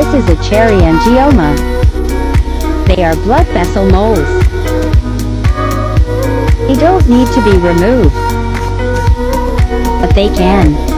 is a cherry angioma. They are blood vessel moles. They don't need to be removed, but they can.